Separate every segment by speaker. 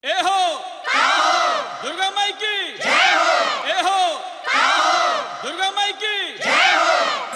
Speaker 1: ए हो दुर्गा माई की
Speaker 2: जय हो।
Speaker 1: ए हो दुर्गा माई की
Speaker 2: जय हो।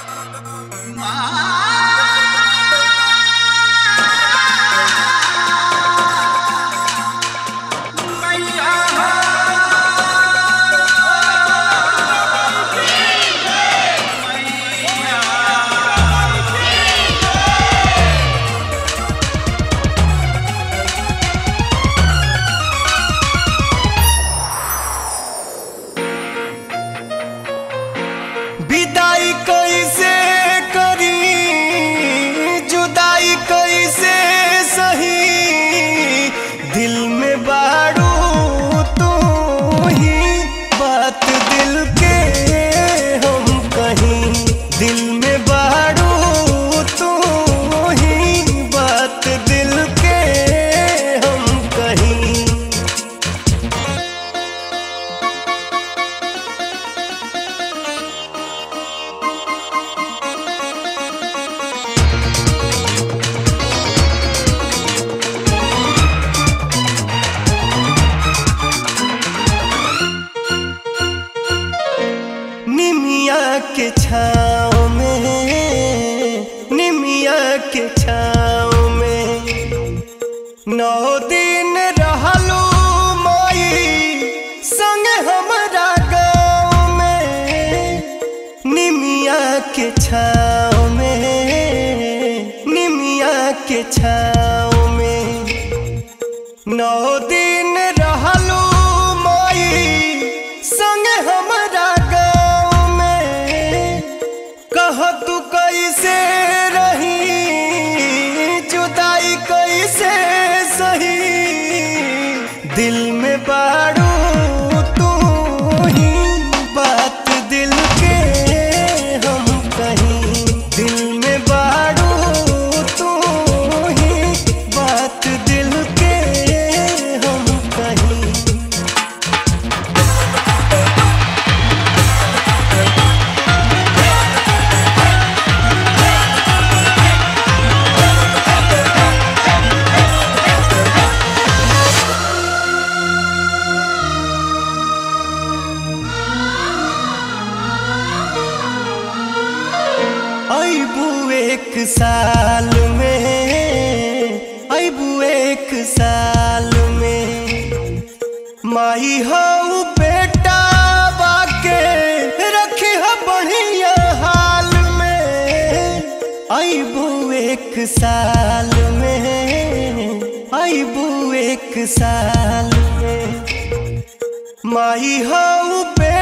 Speaker 3: विदाई कैसे करी जुदाई कैसे सही दिल में बारू तू ही बात दिल के हम कहीं दिल में बारू तू ही बात दिल के हम कहीं। निमिया के छाँव में निमिया के छाँव में 9 दिन रहलू माई संग हमरा गाँव में। निमिया के छाँव में निमिया के छाँव में 9 दिन रहलू माई संग हमरा गाँव में। कह तू कैसे रही जुदाई कैसे सही दिल में बारू तू ही बात दिल के हम कहीं दिल में बारू तू ही बात दिल के हम कहीं। अबू एक साल में अबू एक साल में माई हो बेटा बाके रखी हो बढ़िया हाल में। अबू एक साल में अबू एक साल में माई हो